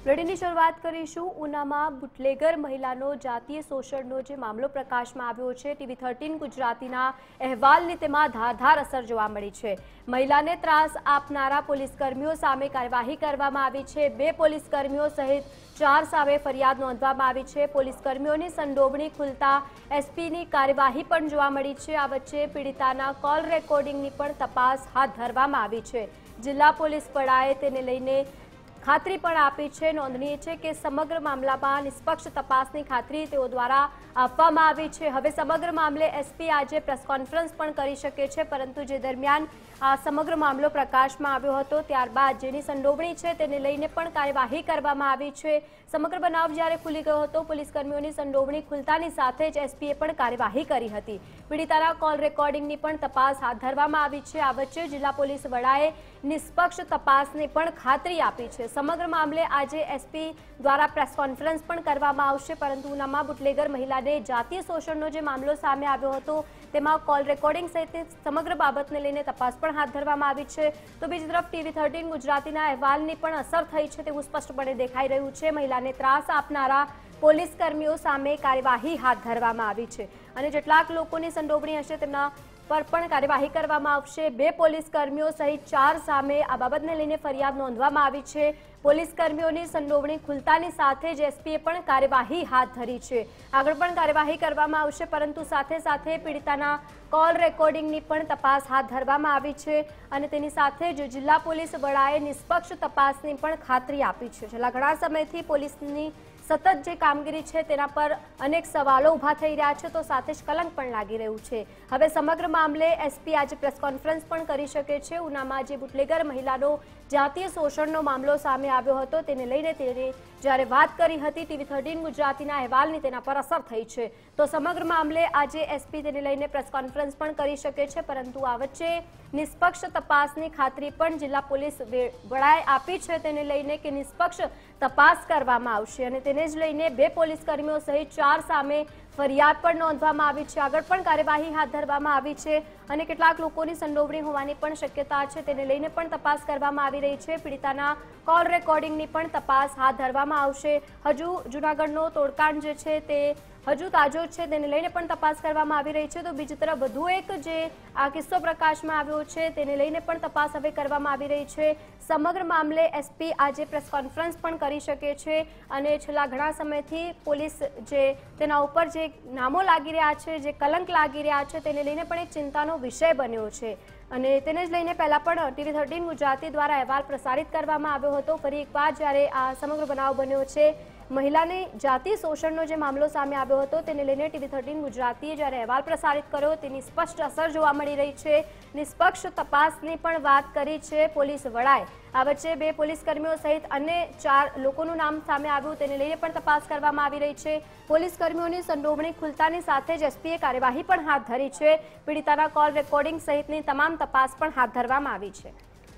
बुलेटिनની શરૂઆત કરીશું ઉનામાં બુટલેગર મહિલાનો જાતીય શોષણનો જે મામલો પ્રકાશમાં આવ્યો છે ટીવી 13 ગુજરાતીના અહેવાલની તેમાં ધારદાર અસર જોવા મળી છે। મહિલાને ત્રાસ આપનારા પોલીસકર્મીઓ સામે કાર્યવાહી કરવામાં આવી છે। 2 પોલીસકર્મીઓ સહિત 4 સામે ફરિયાદ નોંધવામાં આવી છે। પોલીસકર્મીઓની સંડોવણી ખુલતા એસપીની કાર્યવાહી પણ જોવા મળી છે। આ વચ્ચે પીડિતાના કોલ રેકોર્ડિંગની પણ તપાસ હાથ ધરવામાં આવી છે। જિલ્લા પોલીસ વડાએ તેને લઈને ખાતરી પણ આપી છે। નોંધનીય છે કે સમગ્ર મામલામાં નિષ્પક્ષ તપાસની ખાતરી તેઓ દ્વારા આપવામાં આવી છે। હવે સમગ્ર મામલે એસપી આજે પ્રેસ કોન્ફરન્સ પણ કરી શકે છે, પરંતુ જે દરમિયાન આ સમગ્ર મામલો પ્રકાશમાં આવ્યો હતો ત્યારબાદ જેની સંડોવણી છે તેને લઈને પણ કાર્યવાહી કરવામાં આવી છે। સમગ્ર બનાવ જ્યારે ખુલી ગયો હતો પોલીસકર્મીઓની સંડોવણી ખુલતાની સાથે જ એસપીએ પણ કાર્યવાહી કરી હતી। પીડિતાના કોલ રેકોર્ડિંગની પણ તપાસ હાથ ધરવામાં આવી છે। આ વચ્ચે જિલ્લા પોલીસ વડાએ નિષ્પક્ષ તપાસની પણ ખાતરી આપી છે। સમગ્ર મામલે આજે એસપી દ્વારા પ્રેસ કોન્ફરન્સ પણ કરવામાં આવશે, પરંતુ ઉનામાં બુટલેગર મહિલાને જાતીય શોષણનો જે મામલો સામે આવ્યો હતો તેમાં કોલ રેકોર્ડિંગ સહિતની સમગ્ર બાબતને લઈને તપાસ પણ હાથ ધરવામાં આવી છે। તો બીજી તરફ ટીવી 13 ગુજરાતીના અહેવાલની પણ અસર થઈ છે તેવું સ્પષ્ટપણે દેખાઈ રહ્યું છે। મહિલાને ત્રાસ આપનારા પોલીસકર્મીઓ સામે કાર્યવાહી હાથ ધરવામાં આવી છે અને જેટલાક લોકોની સંડોવણી હશે તેમના પર પણ કાર્યવાહી કરવામાં આવશે। 2 પોલીસકર્મીઓ સહિત 4 સામે આ બાબતને લઈને ફરિયાદ નોંધવામાં આવી છે। પોલીસકર્મીઓની સંડોવણી ખુલતાની સાથે જ એસપીએ પણ કાર્યવાહી હાથ ધરી છે। આગળ પણ કાર્યવાહી કરવામાં આવશે, પરંતુ સાથે સાથે પીડિતાના કોલ રેકોર્ડિંગની પણ તપાસ હાથ ધરવામાં આવી છે અને તેની સાથે જ જિલ્લા પોલીસ વડાએ નિષ્પક્ષ તપાસની પણ ખાતરી આપી છે। છેલ્લા ઘણા સમયથી પોલીસની સતત જે કામગીરી છે તેના પર અનેક સવાલો ઊભા થઈ રહ્યા છે, તો સાથે જ કલંક પણ લાગી રહ્યું છે। હવે સમગ્ર મામલે એસપી આજે પ્રેસ કોન્ફરન્સ પણ કરી શકે છે। ઉનામાં જે બુટલેગર મહિલાનો જાતીય શોષણનો મામલો સામે આવ્યો હતો તેને લઈને તેને જ્યારે વાત કરી હતી ટીવી 13 ગુજરાતીના અહેવાલની તેના પર અસર થઈ છે, તો સમગ્ર મામલે આજે એસપી તેને લઈને પ્રેસ કોન્ફરન્સ પણ કરી શકે છે, પરંતુ આ વચ્ચે નિષ્પક્ષ તપાસની ખાતરી પણ જિલ્લા પોલીસ વડાએ આપી છે તેને લઈને કે નિષ્પક્ષ તપાસ કરવામાં આવશે અને તેને જ લઈને 2 પોલીસકર્મીઓ સહિત 4 સામે ફરિયાદ પણ નોંધવામાં આવી છે। આગળ પણ કાર્યવાહી હાથ ધરવામાં આવી છે અને કેટલાક લોકોની સંડોવણી હોવાની પણ શક્યતા છે, તેને લઈને પણ તપાસ કરવામાં આવી રહી છે। પીડિતાના કોલ રેકોર્ડિંગની પણ તપાસ હાથ ધરવામાં આવશે। હજુ જૂનાગઢનો તોડકાંડ જે છે તે હજુ તાજો છે, તેને લઈને પણ તપાસ કરવામાં આવી રહી છે। તો બીજી તરફ વધુ એક જે આ કિસ્સો પ્રકાશમાં આવ્યો છે તેને લઈને પણ તપાસ હવે કરવામાં આવી રહી છે। સમગ્ર મામલે એસપી આજે પ્રેસ કોન્ફરન્સ પણ કરી શકે છે અને છેલ્લા ઘણા સમયથી પોલીસ જે તેના ઉપર જે નામો લાગી રહ્યા છે, જે કલંક લાગી રહ્યા છે તેને લઈને પણ એક ચિંતાનો વિષય બન્યો છે અને તેને જ લઈને પહેલા પણ ટીવી 13 ગુજરાતી દ્વારા અહેવાલ પ્રસારિત કરવામાં આવ્યો હતો। ફરી એકવાર જ્યારે આ સમગ્ર બનાવ બન્યો છે, મહિલાની જાતીય શોષણનો જે મામલો સામે આવ્યો હતો તેને લઈને ટીવી 13 ગુજરાતીએ જ્યારે અહેવાલ પ્રસારિત કર્યો તેની સ્પષ્ટ અસર જોવા મળી રહી છે। નિષ્પક્ષ તપાસની પણ વાત કરી છે પોલીસ વડાએ। આ વચ્ચે 2 પોલીસકર્મીઓ સહિત અન્ય 4 લોકોનું નામ સામે આવ્યું તેને લઈને પણ તપાસ કરવામાં આવી રહી છે। પોલીસકર્મીઓની સંડોવણી ખુલતાની સાથે જ એસપીએ કાર્યવાહી પણ હાથ ધરી છે। પીડિતાના કોલ રેકોર્ડિંગ સહિતની તમામ તપાસ પણ હાથ ધરવામાં આવી છે।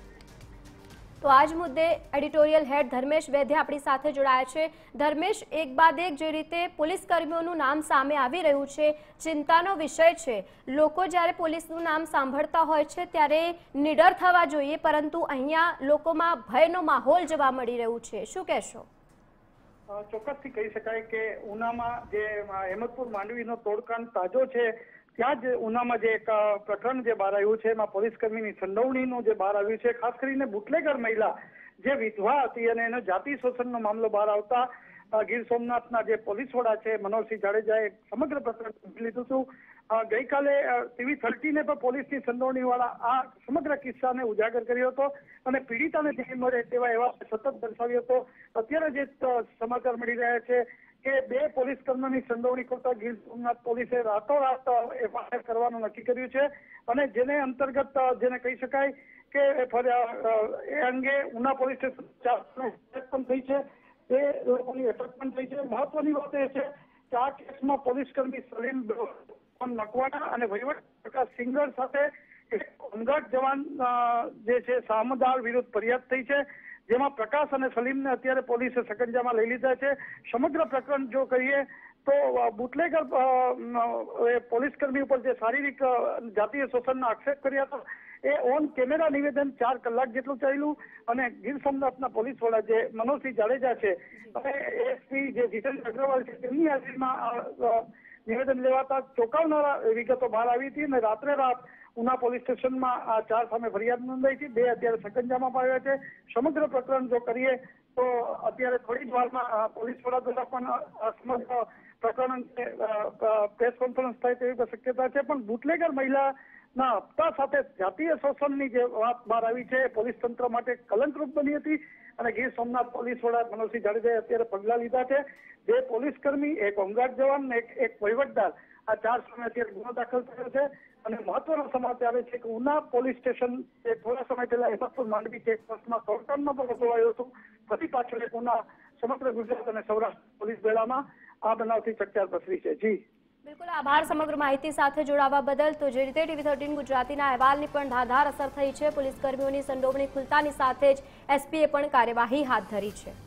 તો આજ મુદ્દે એડિટોરિયલ હેડ ધર્મેશ વૈદ્ય આપણી સાથે જોડાયા છે। ધર્મેશ, એક બાદ એક જે રીતે પોલીસકર્મીઓનું નામ સામે આવી રહ્યું છે, ચિંતાનો વિષય છે। લોકો જ્યારે પોલીસનું નામ સાંભળતા હોય છે ત્યારે નિડર થવા જોઈએ, પરંતુ અહીંયા લોકોમાં ભયનો માહોલ જોવા મળી રહ્યું છે, શું કહેશો? ચોક્કસથી કહી શકાય કે ઉનામાં જે હેમતપુર માંડવીનો તોડકાંડ તાજો છે, ત્યાં જ ઉનામાં જે એક પ્રકરણ જે બહાર આવ્યું છે એમાં પોલીસકર્મીની સંડોવણીનું જે બહાર આવ્યું છે, ખાસ કરીને બુટલેગર મહિલા જે વિધવા હતી અને એનો જાતિ શોષણનો મામલો બહાર આવતા ગીર સોમનાથના જે પોલીસ વડા છે મનોહરસિંહ જાડેજાએ સમગ્ર પ્રકરણ લીધું હતું। ગઈકાલે ટીવી 13 પણ પોલીસની સંડોવણી વાળા આ સમગ્ર કિસ્સાને ઉજાગર કર્યો હતો અને પીડિતાને ન્યાય મળે તેવા એવા સતત દર્શાવ્યો હતો। અત્યારે જે સમાચાર મળી રહ્યા છે કે 2 પોલીસકર્મીઓની સંડોવણી કરતા ગીર સોમનાથ પોલીસે રાતોરાત એફઆઈઆર કરવાનું નક્કી કર્યું છે અને જેને અંતર્ગત જેને કહી શકાય કે એ અંગે ઉના પોલીસ સ્ટેશન પણ થઈ છે, 2 લોકોની અટક પણ થઈ છે। મહત્વની વાત એ છે કે આ કેસમાં પોલીસકર્મી સલીમ નકવાણા અને વહીવટ પ્રકાશ સિંગર સાથે હોમગાર્ડ જવાન જે છે સામદાર વિરુદ્ધ ફરિયાદ થઈ છે, જેમાં પ્રકાશ અને સલીમને અત્યારે પોલીસે સકંજામાં લઈ લીધા છે। સમગ્ર પ્રકરણ જો કહીએ તો બુટલેગર પોલીસકર્મી ઉપર જે શારીરિક જાતીય શોષણના આક્ષેપ કર્યા હતા એ ઓન કેમેરા નિવેદન 4 કલાક જેટલું ચાલ્યું અને ગીર સોમનાથના પોલીસ વડા જે મનોજસિંહ જાડેજા છે અને એસપી જે જીતેન્દ્ર અગ્રવાલ છે તેમની હાજરીમાં નિવેદન લેવાતા ચોંકાવનારા વિગતો બહાર આવી હતી અને રાત્રે ઉના પોલીસ સ્ટેશનમાં આ 4 સામે ફરિયાદ નોંધાઈ છે. 2 અત્યારે સકંજામાં પાડ્યા છે. સમગ્ર પ્રકરણ જો કરીએ તો અત્યારે થોડી જ વારમાં પોલીસ વડા દ્વારા પણ સમગ્ર પ્રકરણ પ્રેસ કોન્ફરન્સ થાય તેવી શક્યતા છે. પણ બુટલેગર મહિલાના હપ્તા સાથે જાતીય શોષણની જે વાત બહાર આવી છે પોલીસ તંત્ર માટે કલંકરૂપ બની હતી અને ગીર સોમનાથ પોલીસ વડા મનોજસિંહ જાડેજાએ અત્યારે પગલા લીધા છે. 2 પોલીસ કર્મી, 1 હોમગાર્ડ જવાન અને એક વહીવટદાર, આ 4 સામે અત્યારે ગુનો દાખલ થયો છે. અને મહત્વનો સમાચાર એ છે કે ઉના પોલીસ સ્ટેશન જે થોડા સમય પહેલા હેમતપુર માંડવી ચેકપોસ્ટમાં તોડકામમાં પણ રોકવાયું હતું, ફરી પાછળ એક ઉના સમગ્ર ગુજરાત અને સૌરાષ્ટ્ર પોલીસ બેડામાં આ બનાવથી ચકચાર પસરી છે. જી બિલકુલ, આભાર સમગ્ર માહિતી સાથે જોડાવા બદલ. તો જે રીતે TV13 ગુજરાતીના અહેવાલની પણ ધારદાર અસર થઈ છે, પોલીસ કર્મીઓની સંડોવણી ખુલતાની સાથે જ એસપીએ પણ કાર્યવાહી હાથ ધરી છે.